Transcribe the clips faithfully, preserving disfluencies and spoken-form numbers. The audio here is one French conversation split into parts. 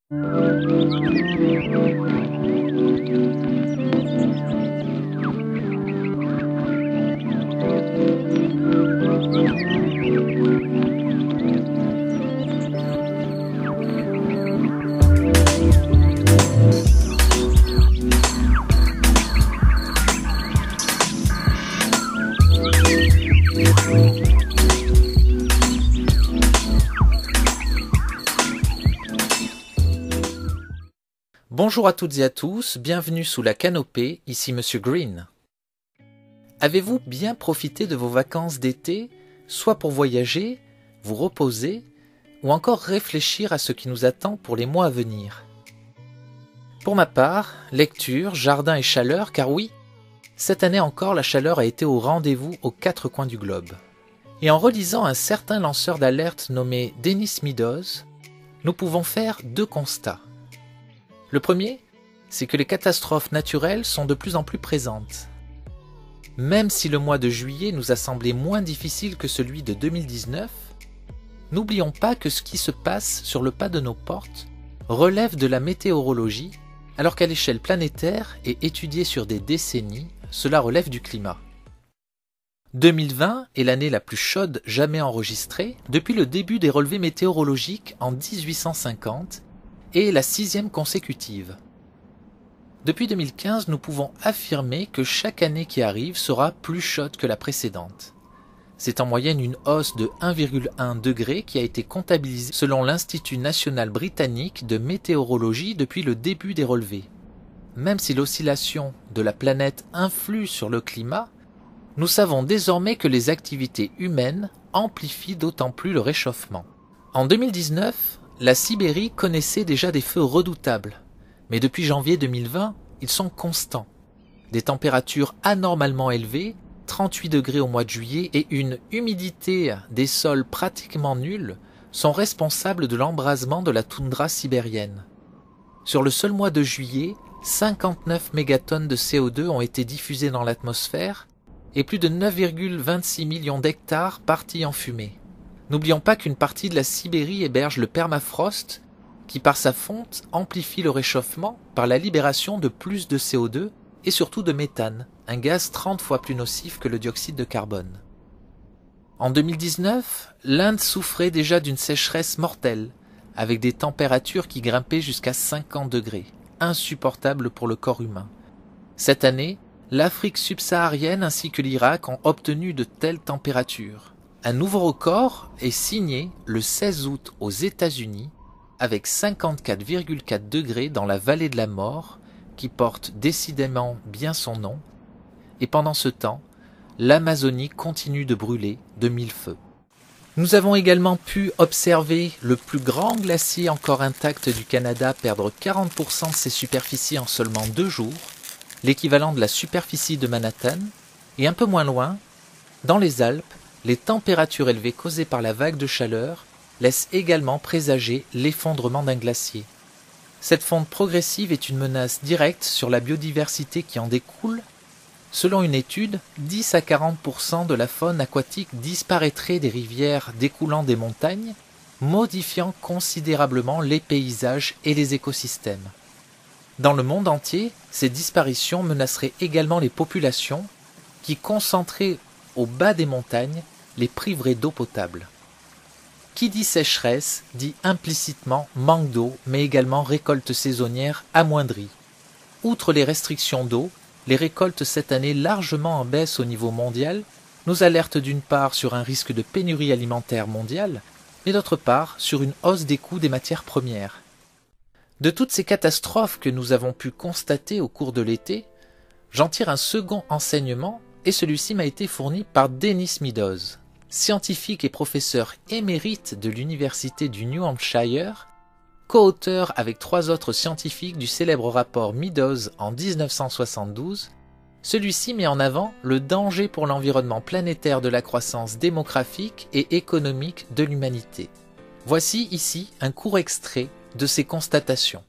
Bonjour à toutes et à tous, bienvenue sous la canopée, ici Monsieur Green. Avez-vous bien profité de vos vacances d'été, soit pour voyager, vous reposer, ou encore réfléchir à ce qui nous attend pour les mois à venir? Pour ma part, lecture, jardin et chaleur, car oui, cette année encore la chaleur a été au rendez-vous aux quatre coins du globe. Et en relisant un certain lanceur d'alerte nommé Dennis Meadows, nous pouvons faire deux constats. Le premier, c'est que les catastrophes naturelles sont de plus en plus présentes. Même si le mois de juillet nous a semblé moins difficile que celui de deux mille dix-neuf, n'oublions pas que ce qui se passe sur le pas de nos portes relève de la météorologie, alors qu'à l'échelle planétaire et étudiée sur des décennies, cela relève du climat. deux mille vingt est l'année la plus chaude jamais enregistrée depuis le début des relevés météorologiques en dix-huit cent cinquante, et la sixième consécutive. Depuis deux mille quinze, nous pouvons affirmer que chaque année qui arrive sera plus chaude que la précédente. C'est en moyenne une hausse de un virgule un degré qui a été comptabilisée selon l'Institut national britannique de météorologie depuis le début des relevés. Même si l'oscillation de la planète influe sur le climat, nous savons désormais que les activités humaines amplifient d'autant plus le réchauffement. En deux mille dix-neuf, la Sibérie connaissait déjà des feux redoutables, mais depuis janvier deux mille vingt, ils sont constants. Des températures anormalement élevées, trente-huit degrés au mois de juillet et une humidité des sols pratiquement nulle sont responsables de l'embrasement de la toundra sibérienne. Sur le seul mois de juillet, cinquante-neuf mégatonnes de C O deux ont été diffusées dans l'atmosphère et plus de neuf virgule vingt-six millions d'hectares partis en fumée. N'oublions pas qu'une partie de la Sibérie héberge le permafrost qui, par sa fonte, amplifie le réchauffement par la libération de plus de C O deux et surtout de méthane, un gaz trente fois plus nocif que le dioxyde de carbone. En deux mille dix-neuf, l'Inde souffrait déjà d'une sécheresse mortelle, avec des températures qui grimpaient jusqu'à cinquante degrés, insupportables pour le corps humain. Cette année, l'Afrique subsaharienne ainsi que l'Irak ont obtenu de telles températures. Un nouveau record est signé le seize août aux États-Unis avec cinquante-quatre virgule quatre degrés dans la vallée de la mort qui porte décidément bien son nom, et pendant ce temps, l'Amazonie continue de brûler de mille feux. Nous avons également pu observer le plus grand glacier encore intact du Canada perdre quarante pour cent de ses superficies en seulement deux jours, l'équivalent de la superficie de Manhattan, et un peu moins loin, dans les Alpes, les températures élevées causées par la vague de chaleur laissent également présager l'effondrement d'un glacier. Cette fonte progressive est une menace directe sur la biodiversité qui en découle. Selon une étude, dix à quarante pour cent de la faune aquatique disparaîtrait des rivières découlant des montagnes, modifiant considérablement les paysages et les écosystèmes. Dans le monde entier, ces disparitions menaceraient également les populations qui, concentrées au bas des montagnes, les priveraient d'eau potable. Qui dit sécheresse dit implicitement manque d'eau, mais également récolte saisonnière amoindrie. Outre les restrictions d'eau, les récoltes cette année largement en baisse au niveau mondial nous alertent d'une part sur un risque de pénurie alimentaire mondiale, mais d'autre part sur une hausse des coûts des matières premières. De toutes ces catastrophes que nous avons pu constater au cours de l'été, j'en tire un second enseignement et celui-ci m'a été fourni par Dennis Meadows, scientifique et professeur émérite de l'université du New Hampshire, co-auteur avec trois autres scientifiques du célèbre rapport Meadows en dix-neuf cent soixante-douze. Celui-ci met en avant le danger pour l'environnement planétaire de la croissance démographique et économique de l'humanité. Voici ici un court extrait de ces constatations.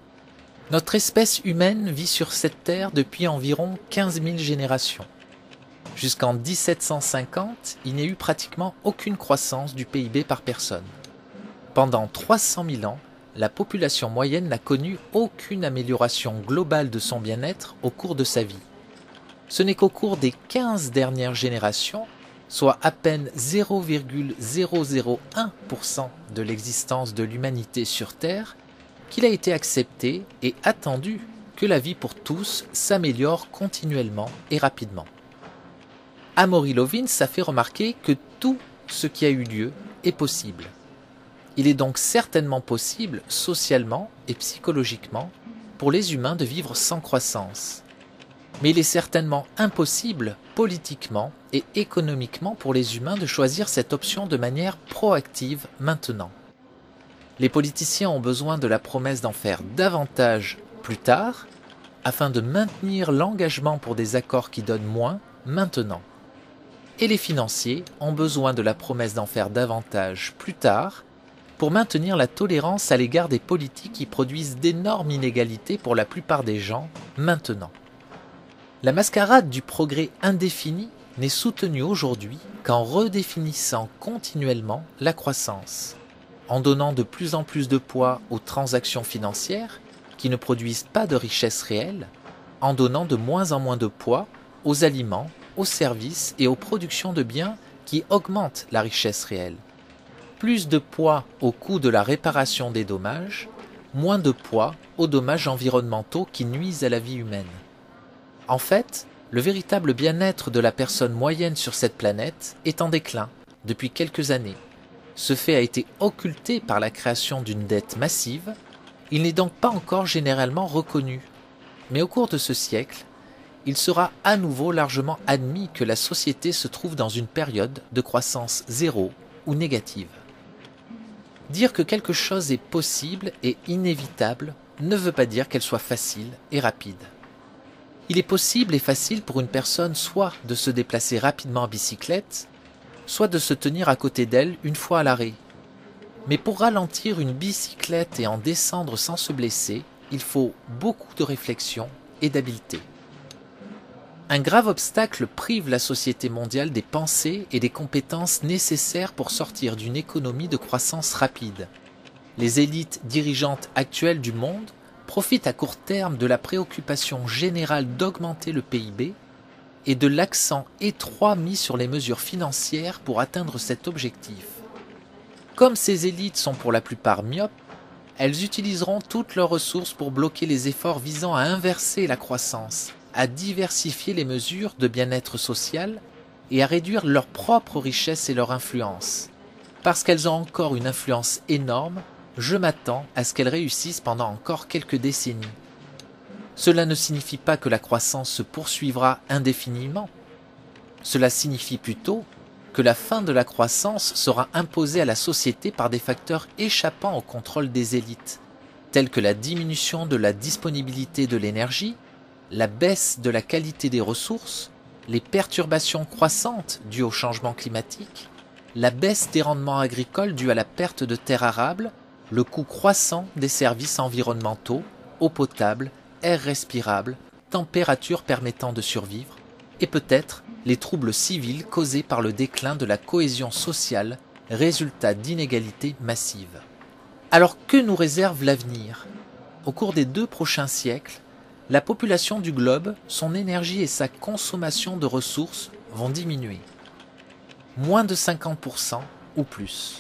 Notre espèce humaine vit sur cette terre depuis environ quinze mille générations. Jusqu'en dix-sept cent cinquante, il n'y a eu pratiquement aucune croissance du P I B par personne. Pendant trois cent mille ans, la population moyenne n'a connu aucune amélioration globale de son bien-être au cours de sa vie. Ce n'est qu'au cours des quinze dernières générations, soit à peine zéro virgule zéro zéro un pour cent de l'existence de l'humanité sur Terre, qu'il a été accepté et attendu que la vie pour tous s'améliore continuellement et rapidement. Amory Lovins a fait remarquer que tout ce qui a eu lieu est possible. Il est donc certainement possible, socialement et psychologiquement, pour les humains de vivre sans croissance. Mais il est certainement impossible, politiquement et économiquement, pour les humains de choisir cette option de manière proactive maintenant. Les politiciens ont besoin de la promesse d'en faire davantage plus tard, afin de maintenir l'engagement pour des accords qui donnent moins maintenant. Et les financiers ont besoin de la promesse d'en faire davantage plus tard, pour maintenir la tolérance à l'égard des politiques qui produisent d'énormes inégalités pour la plupart des gens maintenant. La mascarade du progrès indéfini n'est soutenue aujourd'hui qu'en redéfinissant continuellement la croissance, en donnant de plus en plus de poids aux transactions financières qui ne produisent pas de richesse réelle, en donnant de moins en moins de poids aux aliments, aux services et aux productions de biens qui augmentent la richesse réelle. Plus de poids au coût de la réparation des dommages, moins de poids aux dommages environnementaux qui nuisent à la vie humaine. En fait, le véritable bien-être de la personne moyenne sur cette planète est en déclin depuis quelques années. Ce fait a été occulté par la création d'une dette massive, il n'est donc pas encore généralement reconnu. Mais au cours de ce siècle, il sera à nouveau largement admis que la société se trouve dans une période de croissance zéro ou négative. Dire que quelque chose est possible et inévitable ne veut pas dire qu'elle soit facile et rapide. Il est possible et facile pour une personne soit de se déplacer rapidement en bicyclette, soit de se tenir à côté d'elle une fois à l'arrêt. Mais pour ralentir une bicyclette et en descendre sans se blesser, il faut beaucoup de réflexion et d'habileté. Un grave obstacle prive la société mondiale des pensées et des compétences nécessaires pour sortir d'une économie de croissance rapide. Les élites dirigeantes actuelles du monde profitent à court terme de la préoccupation générale d'augmenter le P I B et de l'accent étroit mis sur les mesures financières pour atteindre cet objectif. Comme ces élites sont pour la plupart myopes, elles utiliseront toutes leurs ressources pour bloquer les efforts visant à inverser la croissance, à diversifier les mesures de bien-être social et à réduire leur propre richesse et leur influence. Parce qu'elles ont encore une influence énorme, je m'attends à ce qu'elles réussissent pendant encore quelques décennies. Cela ne signifie pas que la croissance se poursuivra indéfiniment. Cela signifie plutôt que la fin de la croissance sera imposée à la société par des facteurs échappant au contrôle des élites, tels que la diminution de la disponibilité de l'énergie, la baisse de la qualité des ressources, les perturbations croissantes dues au changement climatique, la baisse des rendements agricoles due à la perte de terres arables, le coût croissant des services environnementaux, eau potable, air respirable, température permettant de survivre, et peut-être les troubles civils causés par le déclin de la cohésion sociale, résultat d'inégalités massives. Alors que nous réserve l'avenir ? Au cours des deux prochains siècles, la population du globe, son énergie et sa consommation de ressources vont diminuer. Moins de cinquante pour cent ou plus.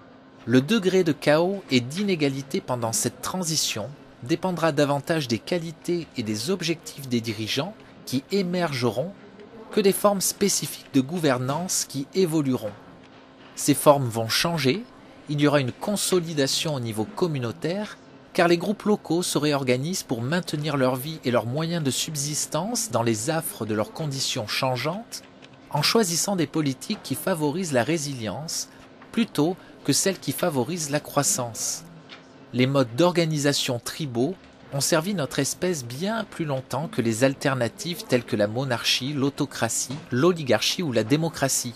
Le degré de chaos et d'inégalité pendant cette transition dépendra davantage des qualités et des objectifs des dirigeants qui émergeront que des formes spécifiques de gouvernance qui évolueront. Ces formes vont changer, il y aura une consolidation au niveau communautaire, car les groupes locaux se réorganisent pour maintenir leur vie et leurs moyens de subsistance dans les affres de leurs conditions changeantes, en choisissant des politiques qui favorisent la résilience plutôt que celles qui favorisent la croissance. Les modes d'organisation tribaux ont servi notre espèce bien plus longtemps que les alternatives telles que la monarchie, l'autocratie, l'oligarchie ou la démocratie.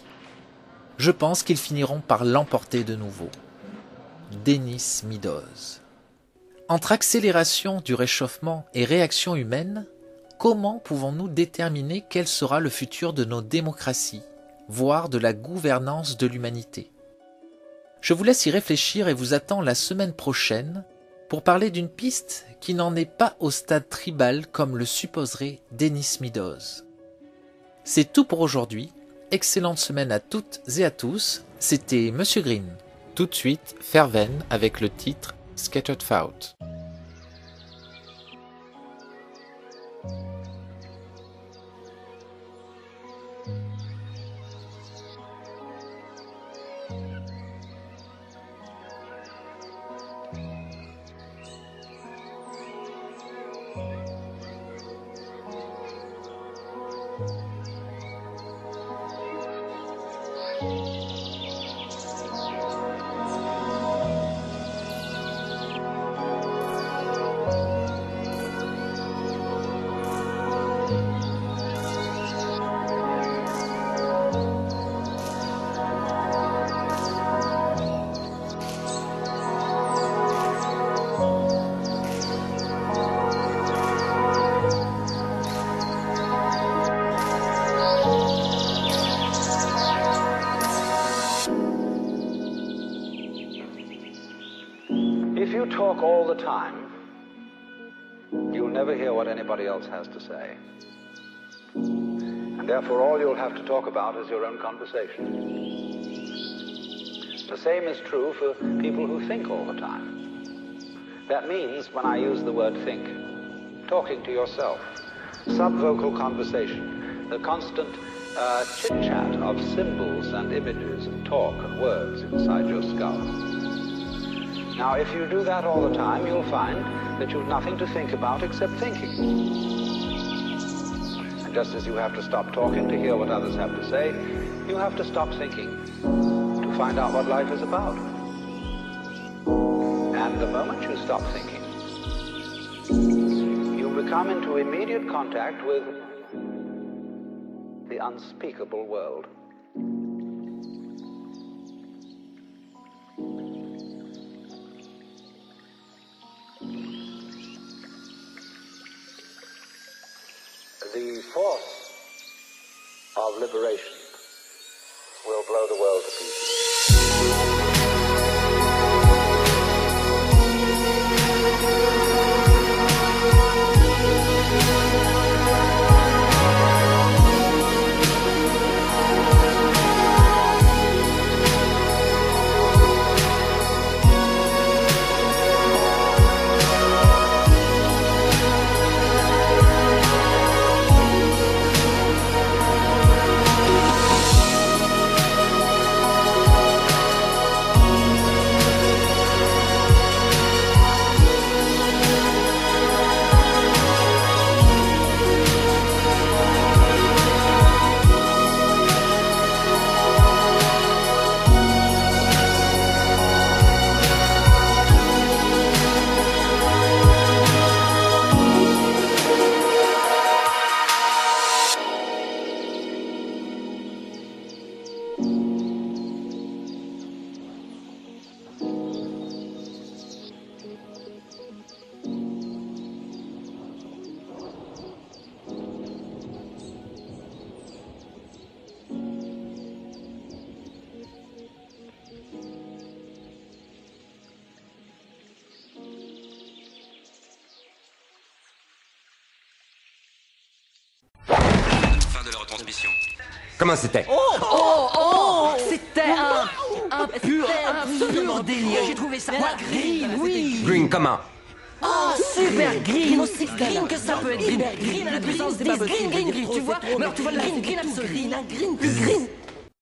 Je pense qu'ils finiront par l'emporter de nouveau. Denis Meadows. Entre accélération du réchauffement et réaction humaine, comment pouvons-nous déterminer quel sera le futur de nos démocraties, voire de la gouvernance de l'humanité ? Je vous laisse y réfléchir et vous attends la semaine prochaine pour parler d'une piste qui n'en est pas au stade tribal comme le supposerait Dennis Meadows. C'est tout pour aujourd'hui. Excellente semaine à toutes et à tous. C'était Monsieur Green. Tout de suite, Verven avec le titre Scattered Thought. If you talk all the time, you'll never hear what anybody else has to say. And therefore all you'll have to talk about is your own conversation. The same is true for people who think all the time. That means, when I use the word think, talking to yourself, subvocal conversation, the constant uh, chit-chat of symbols and images and talk and words inside your skull. Now, if you do that all the time, you'll find that you've nothing to think about except thinking. And just as you have to stop talking to hear what others have to say, you have to stop thinking to find out what life is about. And the moment you stop thinking, you become into immediate contact with the unspeakable world. The force of liberation will blow the world to pieces. Fin de la retransmission. Comment c'était? Oh, oh, oh, c'était un, un pur, un pur délire. J'ai trouvé ça. Moi, Green, oui. Green, comment? Oh, super Green, aussi Green que ça peut être Green. Green à la puissance des babes. Green, Green, Green, tu vois? Mais alors, tu vois le Green, Green absolu. Green, Green, plus Green.